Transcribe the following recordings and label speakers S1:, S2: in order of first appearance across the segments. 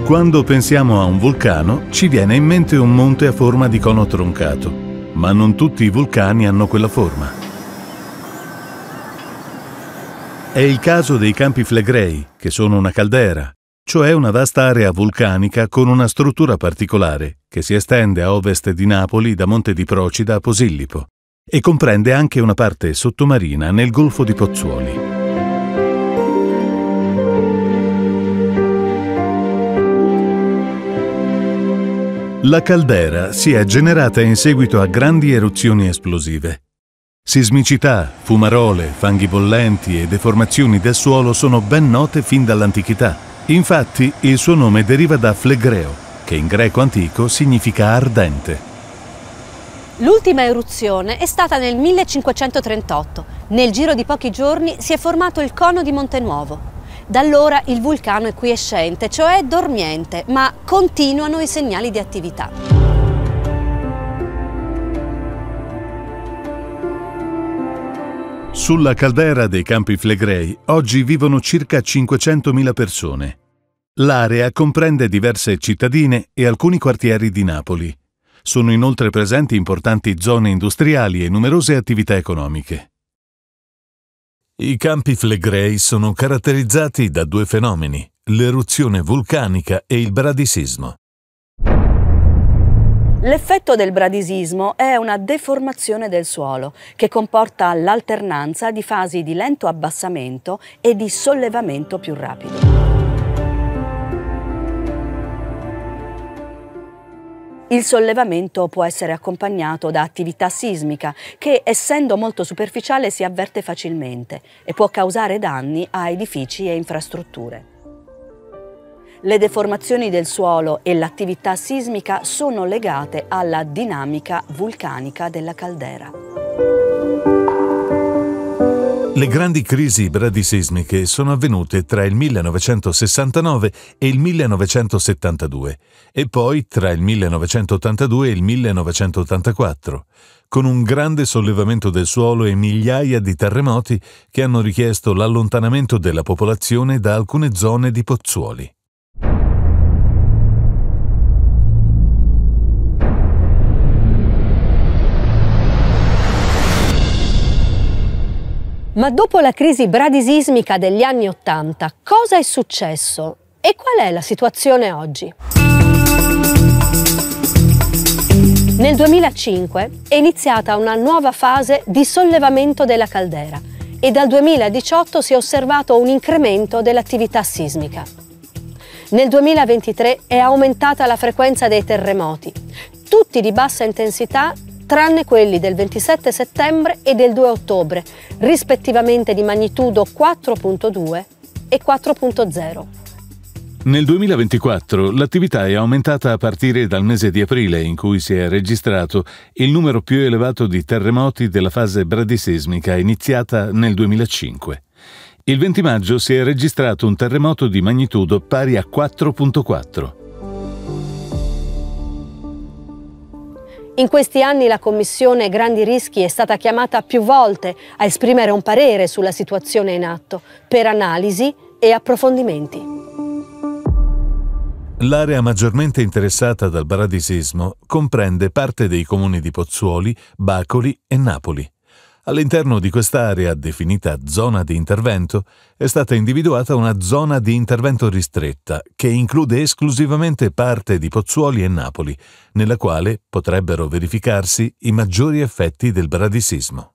S1: Quando pensiamo a un vulcano, ci viene in mente un monte a forma di cono troncato, ma non tutti i vulcani hanno quella forma. È il caso dei Campi Flegrei, che sono una caldera, cioè una vasta area vulcanica con una struttura particolare che si estende a ovest di Napoli da Monte di Procida a Posillipo e comprende anche una parte sottomarina nel Golfo di Pozzuoli. La caldera si è generata in seguito a grandi eruzioni esplosive. Sismicità, fumarole, fanghi bollenti e deformazioni del suolo sono ben note fin dall'antichità. Infatti, il suo nome deriva da flegreo, che in greco antico significa ardente.
S2: L'ultima eruzione è stata nel 1538. Nel giro di pochi giorni si è formato il cono di Monte Nuovo. Da allora il vulcano è quiescente, cioè dormiente, ma continuano i segnali di attività.
S1: Sulla caldera dei Campi Flegrei oggi vivono circa 500.000 persone. L'area comprende diverse cittadine e alcuni quartieri di Napoli. Sono inoltre presenti importanti zone industriali e numerose attività economiche. I Campi Flegrei sono caratterizzati da due fenomeni, l'eruzione vulcanica e il bradisismo.
S2: L'effetto del bradisismo è una deformazione del suolo che comporta l'alternanza di fasi di lento abbassamento e di sollevamento più rapido. Il sollevamento può essere accompagnato da attività sismica che, essendo molto superficiale, si avverte facilmente e può causare danni a edifici e infrastrutture. Le deformazioni del suolo e l'attività sismica sono legate alla dinamica vulcanica della caldera.
S1: Le grandi crisi bradisismiche sono avvenute tra il 1969 e il 1972 e poi tra il 1982 e il 1984, con un grande sollevamento del suolo e migliaia di terremoti che hanno richiesto l'allontanamento della popolazione da alcune zone di Pozzuoli.
S2: Ma dopo la crisi bradisismica degli anni '80, cosa è successo e qual è la situazione oggi? Nel 2005 è iniziata una nuova fase di sollevamento della caldera e dal 2018 si è osservato un incremento dell'attività sismica. Nel 2023 è aumentata la frequenza dei terremoti, tutti di bassa intensità tranne quelli del 27 settembre e del 2 ottobre, rispettivamente di magnitudo 4.2 e 4.0.
S1: Nel 2024 l'attività è aumentata a partire dal mese di aprile, in cui si è registrato il numero più elevato di terremoti della fase bradisismica iniziata nel 2005. Il 20 maggio si è registrato un terremoto di magnitudo pari a 4.4.
S2: In questi anni la Commissione Grandi Rischi è stata chiamata più volte a esprimere un parere sulla situazione in atto, per analisi e approfondimenti.
S1: L'area maggiormente interessata dal bradisismo comprende parte dei comuni di Pozzuoli, Bacoli e Napoli. All'interno di quest'area, definita zona di intervento, è stata individuata una zona di intervento ristretta che include esclusivamente parte di Pozzuoli e Napoli, nella quale potrebbero verificarsi i maggiori effetti del bradisismo.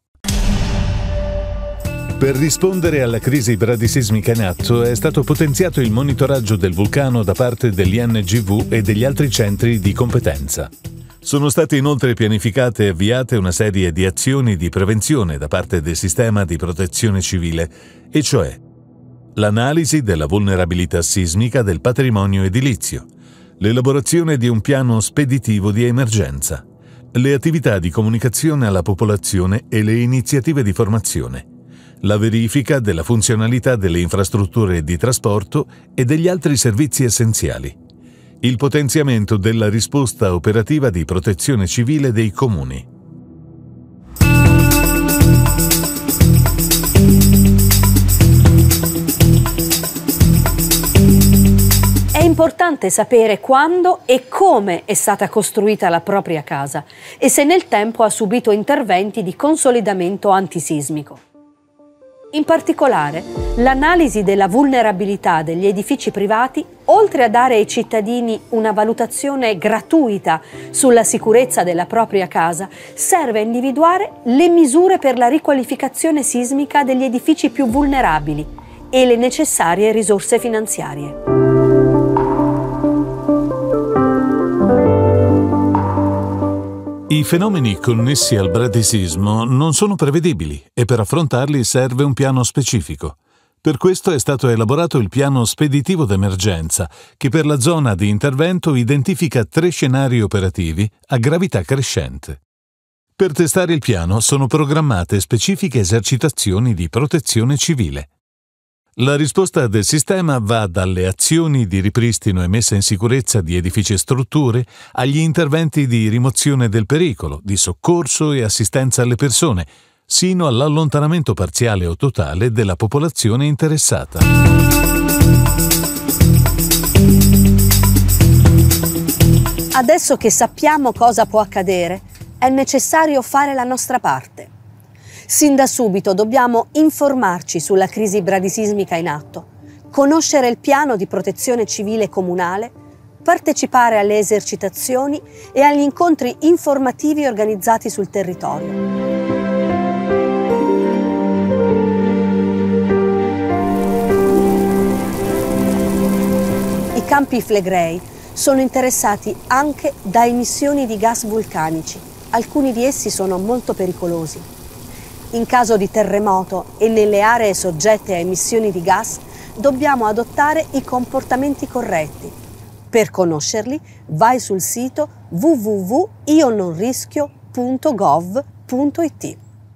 S1: Per rispondere alla crisi bradisismica in atto è stato potenziato il monitoraggio del vulcano da parte dell'INGV e degli altri centri di competenza. Sono state inoltre pianificate e avviate una serie di azioni di prevenzione da parte del sistema di protezione civile, e cioè l'analisi della vulnerabilità sismica del patrimonio edilizio, l'elaborazione di un piano speditivo di emergenza, le attività di comunicazione alla popolazione e le iniziative di formazione, la verifica della funzionalità delle infrastrutture di trasporto e degli altri servizi essenziali, il potenziamento della risposta operativa di protezione civile dei comuni.
S2: È importante sapere quando e come è stata costruita la propria casa e se nel tempo ha subito interventi di consolidamento antisismico. In particolare, l'analisi della vulnerabilità degli edifici privati, oltre a dare ai cittadini una valutazione gratuita sulla sicurezza della propria casa, serve a individuare le misure per la riqualificazione sismica degli edifici più vulnerabili e le necessarie risorse finanziarie.
S1: I fenomeni connessi al bradisismo non sono prevedibili e per affrontarli serve un piano specifico. Per questo è stato elaborato il piano speditivo d'emergenza, che per la zona di intervento identifica 3 scenari operativi a gravità crescente. Per testare il piano sono programmate specifiche esercitazioni di protezione civile. La risposta del sistema va dalle azioni di ripristino e messa in sicurezza di edifici e strutture agli interventi di rimozione del pericolo, di soccorso e assistenza alle persone, sino all'allontanamento parziale o totale della popolazione interessata.
S2: Adesso che sappiamo cosa può accadere, è necessario fare la nostra parte. Sin da subito dobbiamo informarci sulla crisi bradisismica in atto, conoscere il piano di protezione civile comunale, partecipare alle esercitazioni e agli incontri informativi organizzati sul territorio. I Campi Flegrei sono interessati anche da emissioni di gas vulcanici. Alcuni di essi sono molto pericolosi. In caso di terremoto e nelle aree soggette a emissioni di gas, dobbiamo adottare i comportamenti corretti. Per conoscerli, vai sul sito www.iononrischio.gov.it.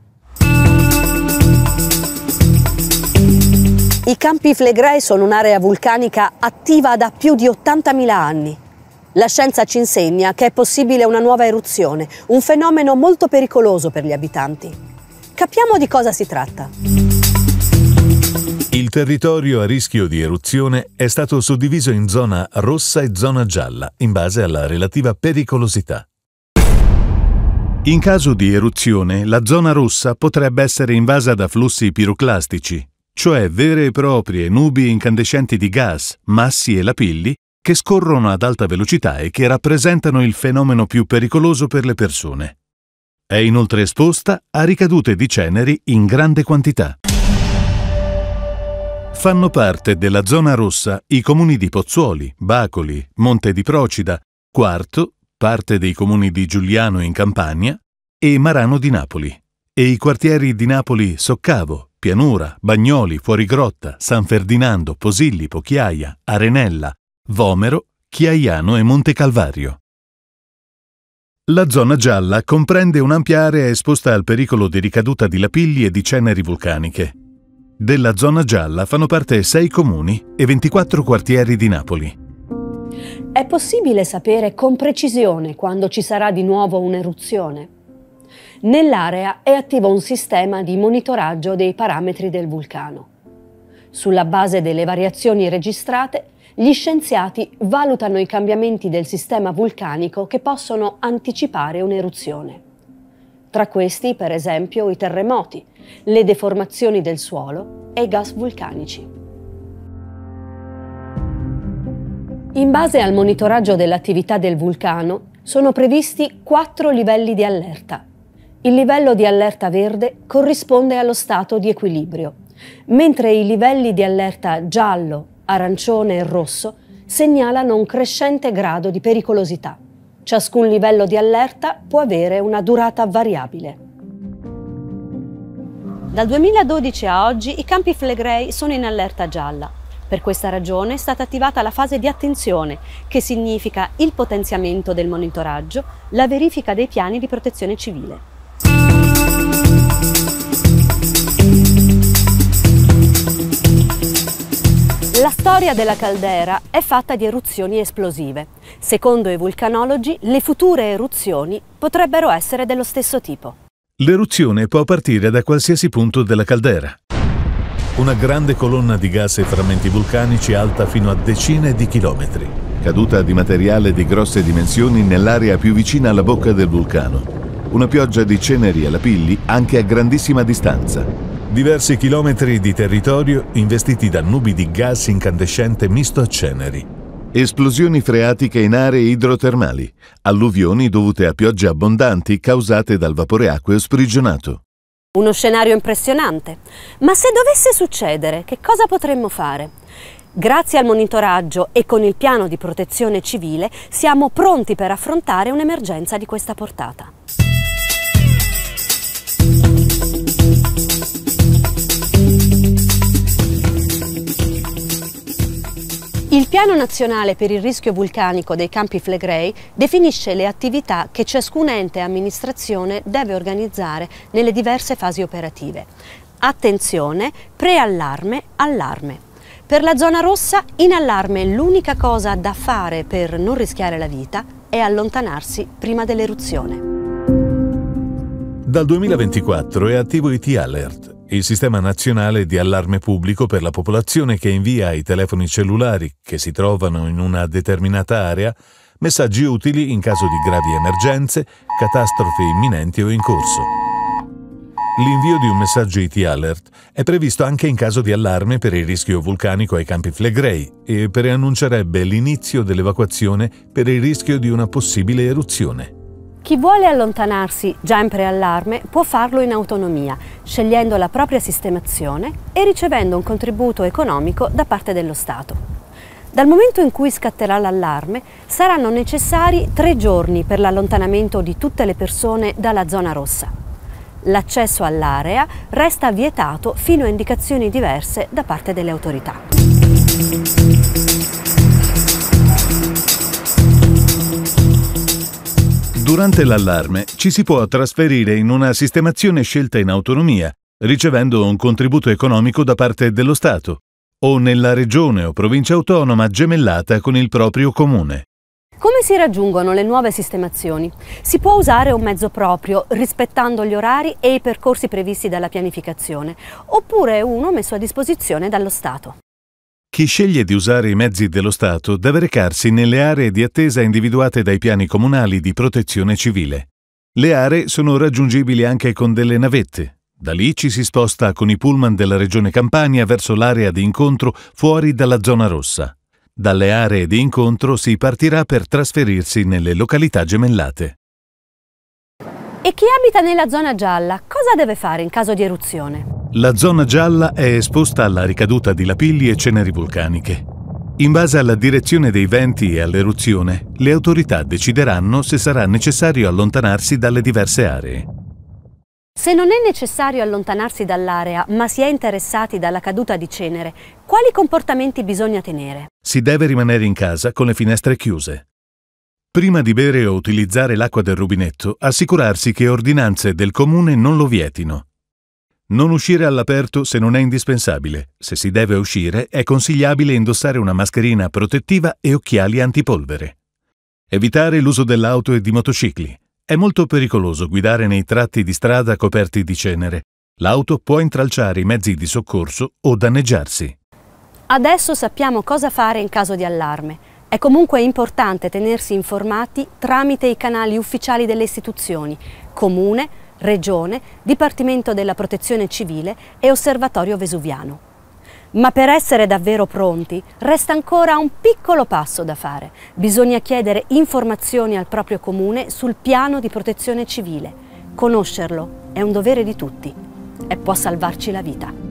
S2: I Campi Flegrei sono un'area vulcanica attiva da più di 80.000 anni. La scienza ci insegna che è possibile una nuova eruzione, un fenomeno molto pericoloso per gli abitanti. Capiamo di cosa si tratta.
S1: Il territorio a rischio di eruzione è stato suddiviso in zona rossa e zona gialla, in base alla relativa pericolosità. In caso di eruzione, la zona rossa potrebbe essere invasa da flussi piroclastici, cioè vere e proprie nubi incandescenti di gas, massi e lapilli che scorrono ad alta velocità e che rappresentano il fenomeno più pericoloso per le persone. È inoltre esposta a ricadute di ceneri in grande quantità. Fanno parte della zona rossa i comuni di Pozzuoli, Bacoli, Monte di Procida, Quarto, parte dei comuni di Giuliano in Campania e Marano di Napoli, e i quartieri di Napoli Soccavo, Pianura, Bagnoli, Fuorigrotta, San Ferdinando, Posillipo, Chiaia, Arenella, Vomero, Chiaiano e Monte Calvario. La zona gialla comprende un'ampia area esposta al pericolo di ricaduta di lapilli e di ceneri vulcaniche. Della zona gialla fanno parte 6 comuni e 24 quartieri di Napoli.
S2: È possibile sapere con precisione quando ci sarà di nuovo un'eruzione? Nell'area è attivo un sistema di monitoraggio dei parametri del vulcano. Sulla base delle variazioni registrate, gli scienziati valutano i cambiamenti del sistema vulcanico che possono anticipare un'eruzione. Tra questi, per esempio, i terremoti, le deformazioni del suolo e i gas vulcanici. In base al monitoraggio dell'attività del vulcano, sono previsti 4 livelli di allerta. Il livello di allerta verde corrisponde allo stato di equilibrio, mentre i livelli di allerta giallo, arancione e rosso segnalano un crescente grado di pericolosità. Ciascun livello di allerta può avere una durata variabile. Dal 2012 a oggi i Campi Flegrei sono in allerta gialla. Per questa ragione è stata attivata la fase di attenzione, che significa il potenziamento del monitoraggio, la verifica dei piani di protezione civile. La storia della caldera è fatta di eruzioni esplosive. Secondo i vulcanologi, le future eruzioni potrebbero essere dello stesso tipo.
S1: L'eruzione può partire da qualsiasi punto della caldera. Una grande colonna di gas e frammenti vulcanici alta fino a decine di chilometri. Caduta di materiale di grosse dimensioni nell'area più vicina alla bocca del vulcano. Una pioggia di ceneri e lapilli anche a grandissima distanza. Diversi chilometri di territorio investiti da nubi di gas incandescente misto a ceneri. Esplosioni freatiche in aree idrotermali. Alluvioni dovute a piogge abbondanti causate dal vapore acqueo sprigionato.
S2: Uno scenario impressionante. Ma se dovesse succedere, che cosa potremmo fare? Grazie al monitoraggio e con il piano di protezione civile siamo pronti per affrontare un'emergenza di questa portata. Il Piano Nazionale per il rischio vulcanico dei Campi Flegrei definisce le attività che ciascun ente e amministrazione deve organizzare nelle diverse fasi operative. Attenzione, preallarme, allarme. Per la zona rossa, in allarme l'unica cosa da fare per non rischiare la vita è allontanarsi prima dell'eruzione.
S1: Dal 2024 è attivo IT Alert, il sistema nazionale di allarme pubblico per la popolazione che invia ai telefoni cellulari che si trovano in una determinata area messaggi utili in caso di gravi emergenze, catastrofi imminenti o in corso. L'invio di un messaggio IT Alert è previsto anche in caso di allarme per il rischio vulcanico ai Campi Flegrei e preannuncerebbe l'inizio dell'evacuazione per il rischio di una possibile eruzione.
S2: Chi vuole allontanarsi già in preallarme può farlo in autonomia, scegliendo la propria sistemazione e ricevendo un contributo economico da parte dello Stato. Dal momento in cui scatterà l'allarme saranno necessari 3 giorni per l'allontanamento di tutte le persone dalla zona rossa. L'accesso all'area resta vietato fino a indicazioni diverse da parte delle autorità.
S1: Durante l'allarme ci si può trasferire in una sistemazione scelta in autonomia, ricevendo un contributo economico da parte dello Stato, o nella regione o provincia autonoma gemellata con il proprio comune.
S2: Come si raggiungono le nuove sistemazioni? Si può usare un mezzo proprio, rispettando gli orari e i percorsi previsti dalla pianificazione, oppure uno messo a disposizione dallo Stato.
S1: Chi sceglie di usare i mezzi dello Stato deve recarsi nelle aree di attesa individuate dai piani comunali di protezione civile. Le aree sono raggiungibili anche con delle navette. Da lì ci si sposta con i pullman della Regione Campania verso l'area di incontro fuori dalla zona rossa. Dalle aree di incontro si partirà per trasferirsi nelle località gemellate.
S2: E chi abita nella zona gialla cosa deve fare in caso di eruzione?
S1: La zona gialla è esposta alla ricaduta di lapilli e ceneri vulcaniche. In base alla direzione dei venti e all'eruzione, le autorità decideranno se sarà necessario allontanarsi dalle diverse aree.
S2: Se non è necessario allontanarsi dall'area, ma si è interessati dalla caduta di cenere, quali comportamenti bisogna tenere?
S1: Si deve rimanere in casa con le finestre chiuse. Prima di bere o utilizzare l'acqua del rubinetto, assicurarsi che ordinanze del comune non lo vietino. Non uscire all'aperto se non è indispensabile. Se si deve uscire, è consigliabile indossare una mascherina protettiva e occhiali antipolvere. Evitare l'uso dell'auto e di motocicli. È molto pericoloso guidare nei tratti di strada coperti di cenere. L'auto può intralciare i mezzi di soccorso o danneggiarsi.
S2: Adesso sappiamo cosa fare in caso di allarme. È comunque importante tenersi informati tramite i canali ufficiali delle istituzioni, Comune, Regione, Dipartimento della Protezione Civile e Osservatorio Vesuviano. Ma per essere davvero pronti resta ancora un piccolo passo da fare. Bisogna chiedere informazioni al proprio comune sul piano di protezione civile. Conoscerlo è un dovere di tutti e può salvarci la vita.